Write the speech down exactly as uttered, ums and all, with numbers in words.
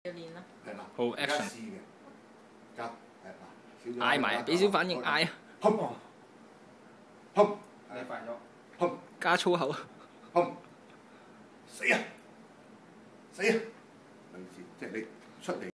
要練啦。 係啦。 好 action。 試嘅。急係嗱。 嗌埋，俾少反應嗌啊！ 砰！砰！ 你快咗。 砰！ 加粗口。 砰！死啊！死啊！類似即係你出嚟。